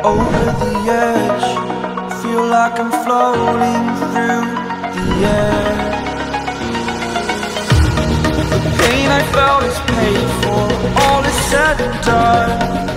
over the edge. Feel like I'm floating through the air. The pain I felt is paid for, all is said and done.